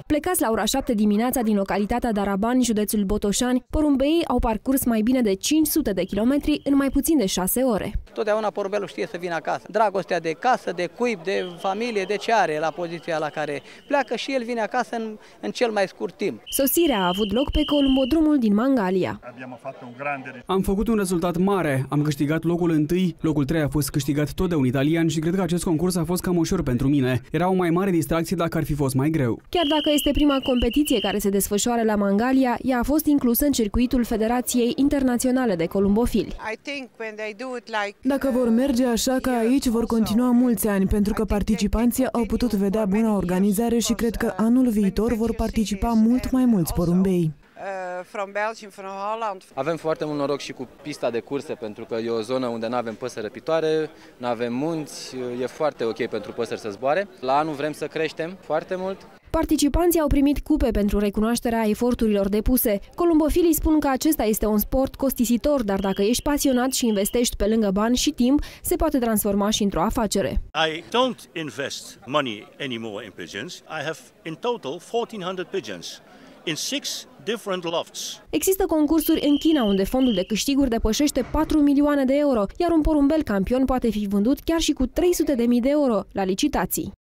Plecați la ora 7 dimineața din localitatea Darabani, județul Botoșani, porumbeii au parcurs mai bine de 500 de kilometri în mai puțin de 6 ore. Totdeauna porumbelul știe să vină acasă. Dragostea de casă, de cuib, de familie, de ce are la poziția la care pleacă și el vine acasă în cel mai scurt timp. Sosirea a avut loc pe columbodrumul din Mangalia. Am făcut un rezultat mare, am câștigat locul 1, locul 3 a fost câștigat tot de un italian și cred că acest concurs a fost cam ușor pentru mine. Era o mai mare distracție dacă ar fi fost mai greu. Chiar dacă este prima competiție care se desfășoară la Mangalia, ea a fost inclusă în circuitul Federației Internaționale de Columbofili. Dacă vor merge așa ca aici, vor continua mulți ani, pentru că participanții au putut vedea buna organizare și cred că anul viitor vor participa mult mai mulți porumbei. Avem foarte mult noroc și cu pista de curse, pentru că e o zonă unde nu avem păsări răpitoare, nu avem munți, e foarte ok pentru păsări să zboare. La anul vrem să creștem foarte mult. Participanții au primit cupe pentru recunoașterea eforturilor depuse. Columbofilii spun că acesta este un sport costisitor, dar dacă ești pasionat și investești pe lângă bani și timp, se poate transforma și într-o afacere. I don't invest money anymore in pigeons. I have in total 1400 pigeons in 6 different lofts. Există concursuri în China unde fondul de câștiguri depășește 4 milioane de euro, iar un porumbel campion poate fi vândut chiar și cu 300.000 de euro la licitații.